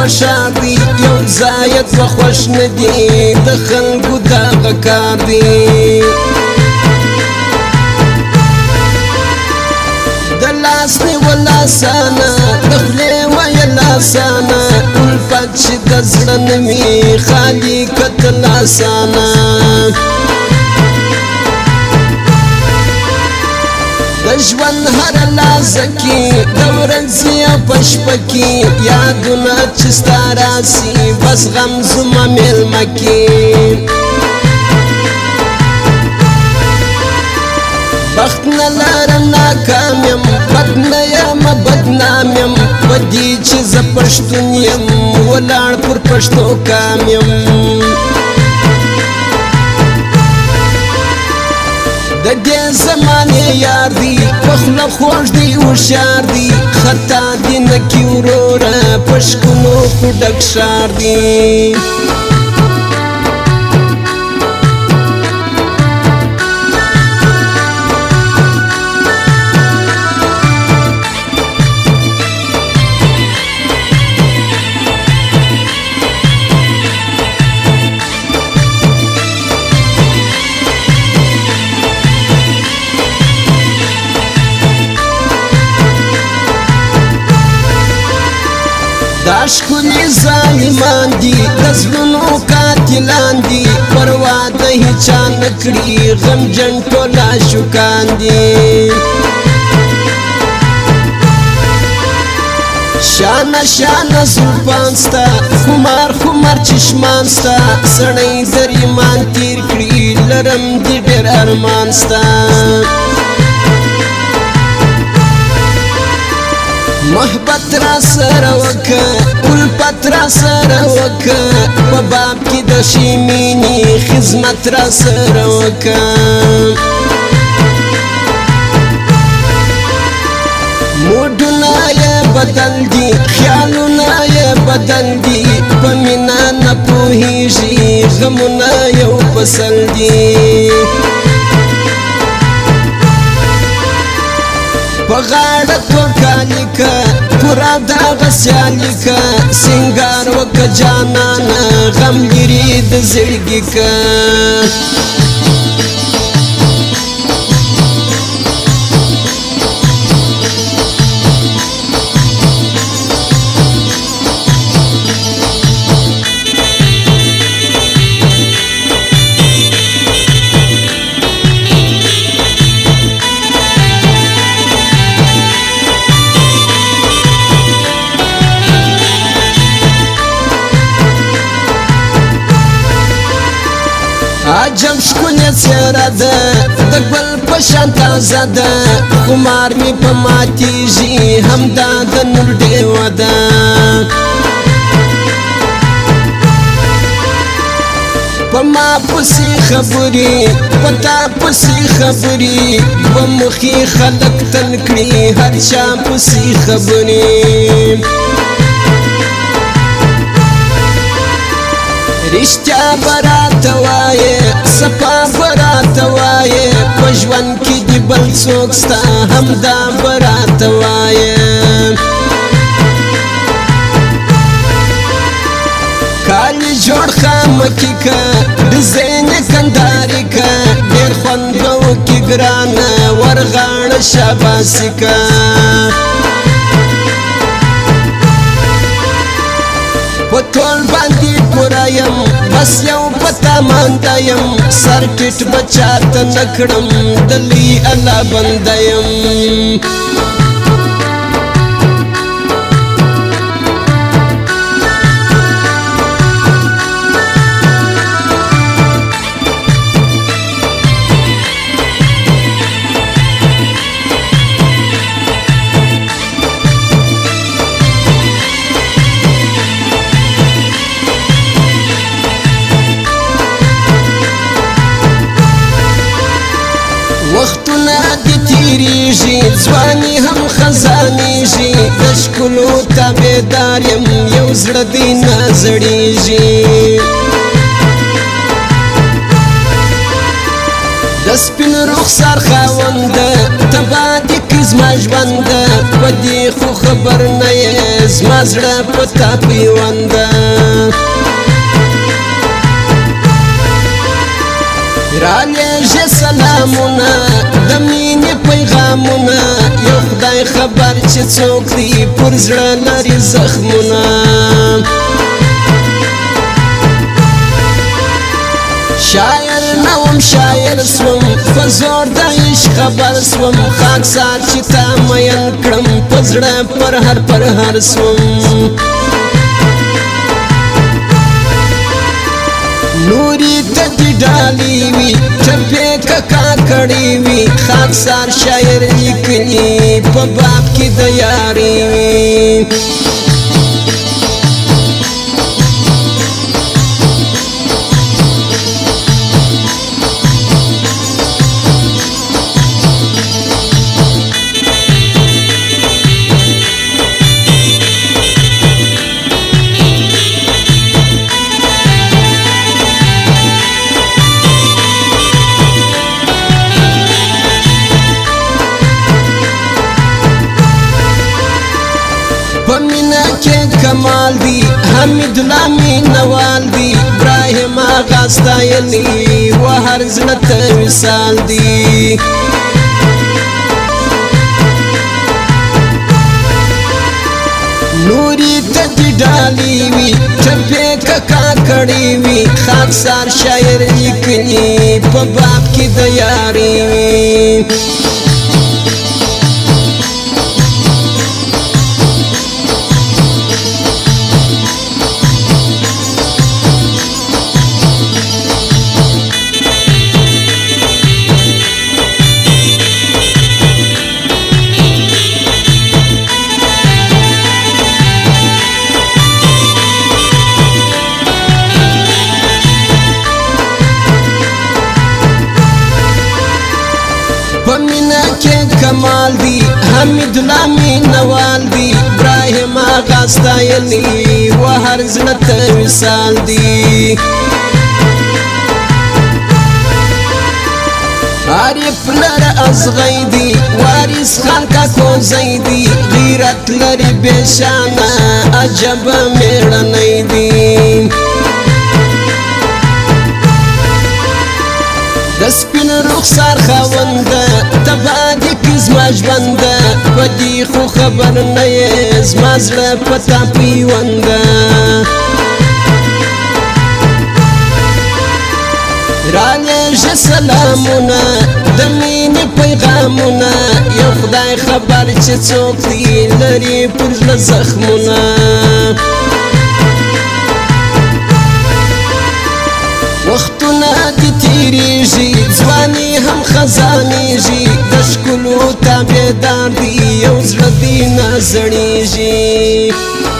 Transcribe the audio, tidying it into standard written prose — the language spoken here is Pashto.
پشار دی یو ځای دوه خوښ نه دي د خلکو دغه کار دی د لاس نیول اسانه د خولې ویل اسانه الفت چې د زړه نه وي خالي کتل اسانه د ژوند هره لحظه کې د ورځې او په شپه کې یادونه چې ستا راسي بس غم زما میلمه کې بخت نه لرم ناکام یم بد نه یم بدنام یم په دې چې زه پښتون یم ولاړ پر پښتو کام یم د دې زمانې یار دی په خوله خوږ دی هوښیار دی خطا دې نه کي وروره په ښکلو خو ډک ښار دی دا ښکلي ظالمان دي د زړونو قاتلان دي پروا د هیچا نه کړي غمجن ټول عاشقان دي شانه شانه زلفان ستا خمار خمار چشمان ستا سړی در ایمان تیر کړي لرم دې ډېر ارمان ستا محبت را سره وکه الفت را سره وکه په باب کې د ښې مینې خدمت را سره وکه موډونه یې بدل دي خیالونه یې بدل دي په مینه نه پوهېږي غمونه یو فصل دي په غاړه تور کالي که پوره دغه سیالي که سینګار وکه جانانه غم لري د زړګي که عجب ښکلې څېره ده د ګل په شان تازه ده خمار مې په ماتېږي همدا د نور ډېوه ده په ما پسې خبرې په تا پسې خبرې دوه مخې خلک تل کړي هر چا پسې خبرې رښتیا به راته وایې صفا به راته وایې په ژوند کې دې بل څوک سته همدا به راته وایې کالي جوړ خامکي که ډیزاین یې کنداري که ډېر خوند به وکړي ګرانه ورغاړه شاباسي که په ټول باندې پوره یم بس یو پتا مانده یم سر ټیټ بچاته نه کړم د لوی الله بنده یم وختونه دې تېرېږي ځواني هم خزانېږي د ښکلو تابعدار یم یو زړه دې نه زړېږي د سپین رخسار خاوند تبا دې کړي زما ژوند په دې خو خبر نه یې زما زړه په تا پیوند رالېږه سلامونه د مینې پیغامونه یو خدای خبر چې څوک دې پر زړه لري زخمونه شاعر نوم شاعر سوم په زور د عشق خبر سوم خاکسار چې تا مین کړم په زړه پر هر سوم نوري ته دې ډالۍ وي ټپې ککا کړې وي خاکسار شاعر لیکلي په باب کې د یارۍ وي پمینا کې کمال دی حمید الله مینوال دی ابراهیم آغا ستایلی و هر زړه ته مثال دی نوري ته دې ډالۍ وي ټپې ککا کړې وي خاکسار شاعر لیکلي په باب کې د یارۍ وي پمینا کې کمال دی حمید الله مینوال دی ابراهیم آغا ستایلی و هر زړه ته مثال دی عارف لره ازغی دی وارث خان کا کوزی دی غیرت لري بشانه عجب میړنی دی د سپین رخسار خاوند تبا دې کړي زما ژوند په دې خو خبر نه یې زما زړه په تا پیوند رالېږه سلامونه د مینې پیغامونه یو خدای خبر چې څوک دې لري پر زړه زخمونه وختونه دې تېرېږي ځواني هم خزانېږي د ښکلو تابعدار دي یو زړه دې نه زړېږي